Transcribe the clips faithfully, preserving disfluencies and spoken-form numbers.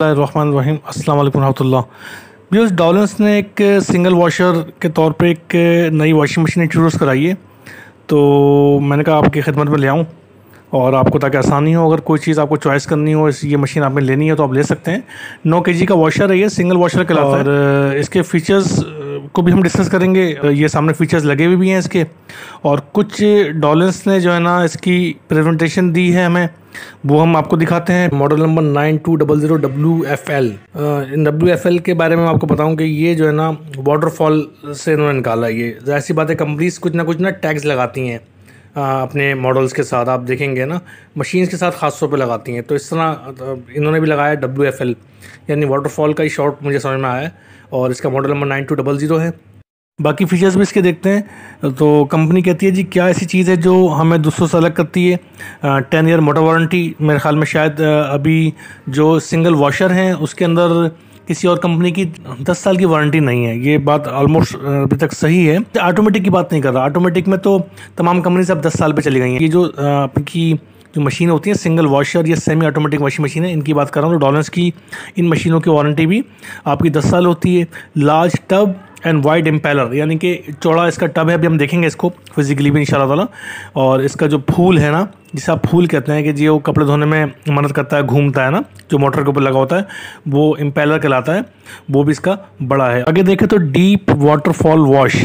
रहमान अस्सलाम वालेकुम रहमतुल्लाह। व्यूअर्स, डॉलेंस ने एक सिंगल वॉशर के तौर पे एक नई वॉशिंग मशीन इंट्रोड्यूस कराई है, तो मैंने कहा आपकी खिदमत में ले आऊँ और आपको ताकि आसानी हो, अगर कोई चीज़ आपको चॉइस करनी हो, इस ये मशीन आपने लेनी है तो आप ले सकते हैं। नौ के जी का वॉशर है, ये सिंगल वॉशर कहलाता है और इसके फीचर्स को भी हम डिस्कस करेंगे। ये सामने फीचर्स लगे हुए भी हैं इसके, और कुछ डॉलेंस ने जो है ना इसकी प्रेजेंटेशन दी है हमें, वो हम आपको दिखाते हैं। Model number nine two double zero W F L. इन डब्ल्यू एफ एल के बारे में मैं आपको बताऊं कि ये जो है ना वाटरफॉल से इन्होंने निकाला है। ये ऐसी बात है, कंपनीज कुछ ना कुछ ना टैग्स लगाती हैं अपने मॉडल्स के साथ, आप देखेंगे ना मशीन्स के साथ ख़ास तौर पे लगाती हैं। तो इस तरह इन्होंने भी लगाया डब्ल्यू एफ एल, यानी वाटरफॉल का ही शॉर्ट मुझे समझ में आया है, और इसका model number nine two double zero है। बाकी फीचर्स भी इसके देखते हैं। तो कंपनी कहती है जी क्या ऐसी चीज़ है जो हमें दूसरों से अलग करती है। टेन ईयर मोटर वारंटी, मेरे ख्याल में शायद अभी जो सिंगल वॉशर हैं उसके अंदर किसी और कंपनी की दस साल की वारंटी नहीं है। ये बात ऑलमोस्ट अभी तक सही है। ऑटोमेटिक की बात नहीं कर रहा, ऑटोमेटिक में तो तमाम कंपनी से अब दस साल पे चली गई हैं। ये जो आपकी जो मशीन होती है सिंगल वॉशर या सेमी ऑटोमेटिक वॉशिंग मशीन है, इनकी बात कर रहा हूँ। तो डॉलेंस की इन मशीनों की वारंटी भी आपकी दस साल होती है। Large tub and wide impeller, यानी कि चौड़ा इसका टब है। अभी हम देखेंगे इसको फिजिकली भी इंशाल्लाह ताला। और इसका जो फूल है ना, जिसे आप फूल कहते हैं कि जी वो कपड़े धोने में मदद करता है, घूमता है ना, जो मोटर के ऊपर लगा होता है, वो इम्पेलर कहलाता है। वो भी इसका बड़ा है। आगे देखें तो डीप वाटरफॉल वॉश,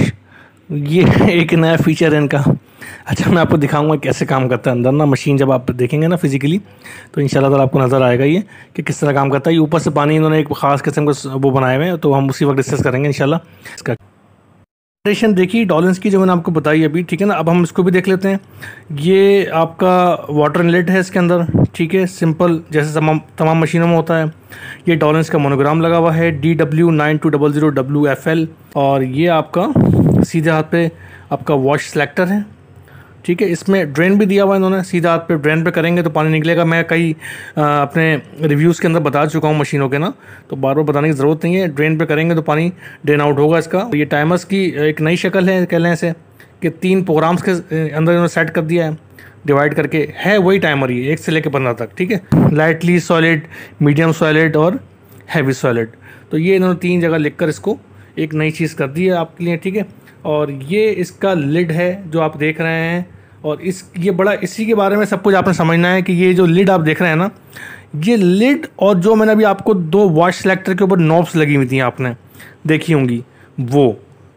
ये एक नया फीचर है इनका। अच्छा, मैं आपको दिखाऊंगा कैसे काम करता है अंदर ना मशीन। जब आप देखेंगे ना फिजिकली तो इंशाल्लाह ताला आपको नज़र आएगा ये कि किस तरह काम करता है। ये ऊपर से पानी इन्होंने एक ख़ास किस्म का वो बनाए हुए हैं, तो हम उसी वक्त डिस्कस करेंगे इंशाल्लाह। इसका प्रेजेंटेशन देखिए डॉलेंस की जो मैंने आपको बताई अभी, ठीक है ना। अब हम इसको भी देख लेते हैं। ये आपका वाटर इनलेट है इसके अंदर, ठीक है, सिंपल जैसे तमाम तमाम मशीनों में होता है। ये डॉलेंस का मोनोग्राम लगा हुआ है, D W nine two double zero W F L. और ये आपका सीधे हाथ पे आपका वॉश सेलेक्टर है, ठीक है। इसमें ड्रेन भी दिया हुआ है इन्होंने, सीधा हाथ पे ड्रेन पे करेंगे तो पानी निकलेगा। मैं कई आ, अपने रिव्यूज़ के अंदर बता चुका हूँ मशीनों के ना, तो बार बार बताने की ज़रूरत नहीं है। ड्रेन पे करेंगे तो पानी ड्रेन आउट होगा इसका। ये टाइमर्स की एक नई शक्ल है, कह लें ऐसे कि तीन प्रोग्राम्स के अंदर इन्होंने सेट कर दिया है, डिवाइड करके है वही टाइमर ही, एक से लेकर पंद्रह तक, ठीक है। लाइटली सॉलिड, मीडियम सॉलिड और हैवी सॉलिड, तो ये इन्होंने तीन जगह लिख कर इसको एक नई चीज़ कर दी है आपके लिए, ठीक है। और ये इसका लिड है जो आप देख रहे हैं, और इस ये बड़ा इसी के बारे में सब कुछ आपने समझना है कि ये जो लिड आप देख रहे हैं ना, ये लिड और जो मैंने अभी आपको दो वॉश सेलेक्टर के ऊपर नॉब्स लगी हुई थी आपने देखी होंगी, वो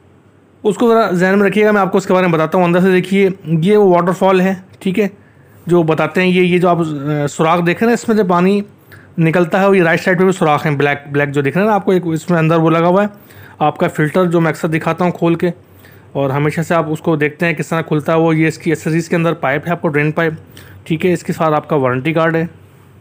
उसको ज़रा ध्यान में रखिएगा। मैं आपको उसके बारे में बताता हूँ। अंदर से देखिए, ये वो वाटरफॉल है, ठीक है, जो बताते हैं। ये ये जो आप सुराख देख रहे हैं इसमें जो पानी निकलता है, वो ये राइट साइड पे भी सुराख है, ब्लैक ब्लैक जो दिख रहे हैं ना आपको, एक इसमें अंदर वो लगा हुआ है आपका फ़िल्टर, जो मैं अक्सर दिखाता हूँ खोल के, और हमेशा से आप उसको देखते हैं किस तरह खुलता है वो। ये इसकी एक्सेसरीज़ के अंदर पाइप है आपको, ड्रेन पाइप, ठीक है। इसके साथ आपका वारंटी कार्ड है।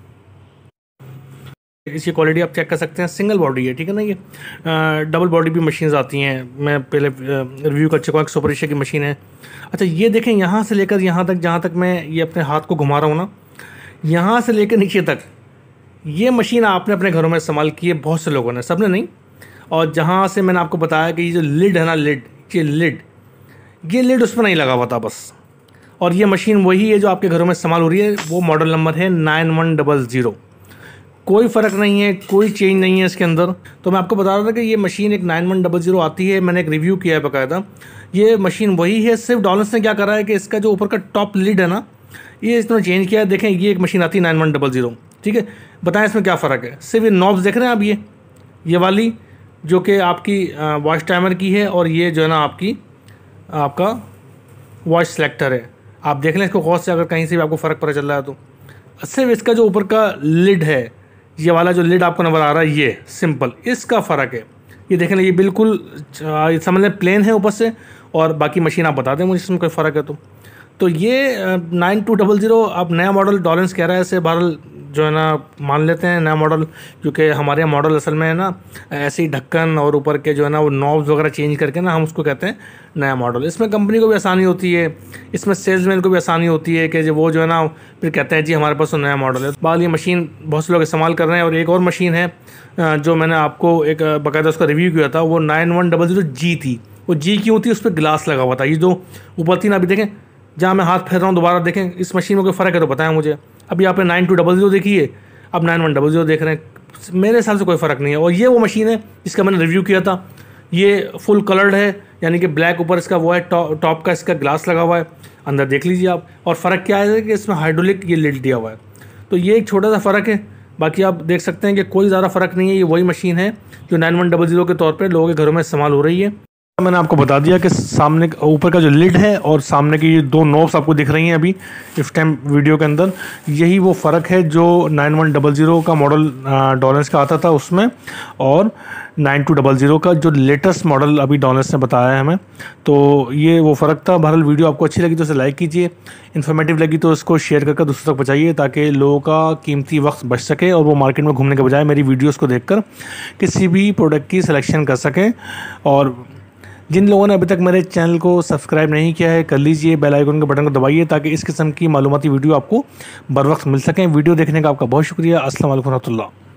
इसकी क्वालिटी आप चेक कर सकते हैं, सिंगल बॉडी है, ठीक है ना। ये डबल बॉडी भी मशीन्स आती हैं, मैं पहले रिव्यू कर चुका हूँ, एक सुपर एशिया की मशीन है। अच्छा, ये देखें, यहाँ से लेकर यहाँ तक, जहाँ तक मैं ये अपने हाथ को घुमा रहा हूँ ना, यहाँ से लेकर नीचे तक, ये मशीन आपने अपने घरों में इस्तेमाल की है, बहुत से लोगों ने, सब ने नहीं। और जहाँ से मैंने आपको बताया कि ये जो लिड है ना, लिड, ये लिड ये लिड उस पर नहीं लगा हुआ था बस। और ये मशीन वही है जो आपके घरों में इस्तेमाल हो रही है। वो मॉडल नंबर है नाइन वन डबल ज़ीरो। कोई फ़र्क नहीं है, कोई चेंज नहीं है इसके अंदर। तो मैं आपको बता रहा था कि ये मशीन एक नाइन वन डबल ज़ीरो आती है, मैंने एक रिव्यू किया है बाकायदा। ये मशीन वही है, सिर्फ डॉलेंस ने क्या करा है कि इसका जो ऊपर का टॉप लिड है ना, ये इसने चेंज किया है। देखें, ये एक मशीन आती है नाइन वन डबल ज़ीरो, ठीक है। बताएं इसमें क्या फ़र्क है। सिर्फ ये नॉब्स देख रहे हैं आप, ये ये वाली जो कि आपकी वॉश टाइमर की है, और ये जो है ना आपकी आपका वॉश सेलेक्टर है। आप देख लें इसको गौर से, अगर कहीं से भी आपको फ़र्क पता चल रहा है तो। सिर्फ इसका जो ऊपर का लिड है, ये वाला जो लिड आपको नज़र आ रहा है, ये सिंपल इसका फ़र्क है। ये देखें, ये बिल्कुल समझ लें प्लेन है ऊपर से, और बाकी मशीन आप बता दें मुझे इसमें कोई फ़र्क है तो। तो ये नाइन टू डबल ज़ीरो अब नया मॉडल डॉलेंस कह रहा है, ऐसे बहरहाल जो है ना मान लेते हैं नया मॉडल, क्योंकि हमारे यहाँ मॉडल असल में है ना ऐसे ही ढक्कन और ऊपर के जो है ना वो नॉब्स वगैरह चेंज करके ना हम उसको कहते हैं नया मॉडल। इसमें कंपनी को भी आसानी होती है, इसमें सेल्समैन को भी आसानी होती है कि जो वो जो है ना फिर कहते हैं जी हमारे पास तो नया मॉडल है। बाल ये मशीन बहुत से लोग इस्तेमाल कर रहे हैं। और एक और मशीन है जो मैंने आपको एक बाकायदा उसका रिव्यू किया था, वो nine one double zero G थी। वो जी क्यों थी, उस पर ग्लास लगा हुआ था। ये जो ऊपर थी ना, अभी देखें जहाँ मैं हाथ फेर रहा हूँ, दोबारा देखें इस मशीन में कोई फ़र्क है तो बताएं मुझे। अभी आपने नाइन टू डबल ज़ीरो देखी है, अब नाइन वन डबल ज़ीरो देख रहे हैं, मेरे हिसाब से कोई फ़र्क नहीं है। और ये वो मशीन है जिसका मैंने रिव्यू किया था। ये फुल कलर्ड है, यानी कि ब्लैक ऊपर इसका वो है, टॉप टॉप का इसका ग्लास लगा हुआ है, अंदर देख लीजिए आप। और फ़र्क क्या है कि इसमें हाइड्रोलिक ये लिड दिया हुआ है, तो ये एक छोटा सा फ़र्क है। बाकी आप देख सकते हैं कि कोई ज़्यादा फ़र्क नहीं है। ये वही मशीन है जो नाइन वन डबल ज़ीरो के तौर पे लोगों के घरों में इस्तेमाल हो रही है। मैंने आपको बता दिया कि सामने ऊपर का जो लिड है और सामने की ये दो नॉब्स आपको दिख रही हैं अभी इस टाइम वीडियो के अंदर, यही वो फ़र्क है जो नाइन वन डबल ज़ीरो का मॉडल डॉलेंस का आता था उसमें, और नाइन टू डबल ज़ीरो का जो लेटेस्ट मॉडल अभी डॉलेंस ने बताया है हमें। तो ये वो फ़र्क था। बहरहाल वीडियो आपको अच्छी लगी तो इसे लाइक कीजिए, इन्फॉर्मेटिव लगी तो इसको शेयर करके दूसरों तक पहुँचाइए, ताकि लोगों का कीमती वक्त बच सके और वो मार्केट में घूमने के बजाय मेरी वीडियोज़ को देख कर किसी भी प्रोडक्ट की सिलेक्शन कर सकें। और जिन लोगों ने अभी तक मेरे चैनल को सब्सक्राइब नहीं किया है, कर लीजिए, बेल आइकन के बटन को दबाइए ताकि इस किस्म की मालूमाती वीडियो आपको बर वक्त मिल सकें। वीडियो देखने का आपका बहुत शुक्रिया। अस्सलाम वालेकुम रहमतुल्लाह।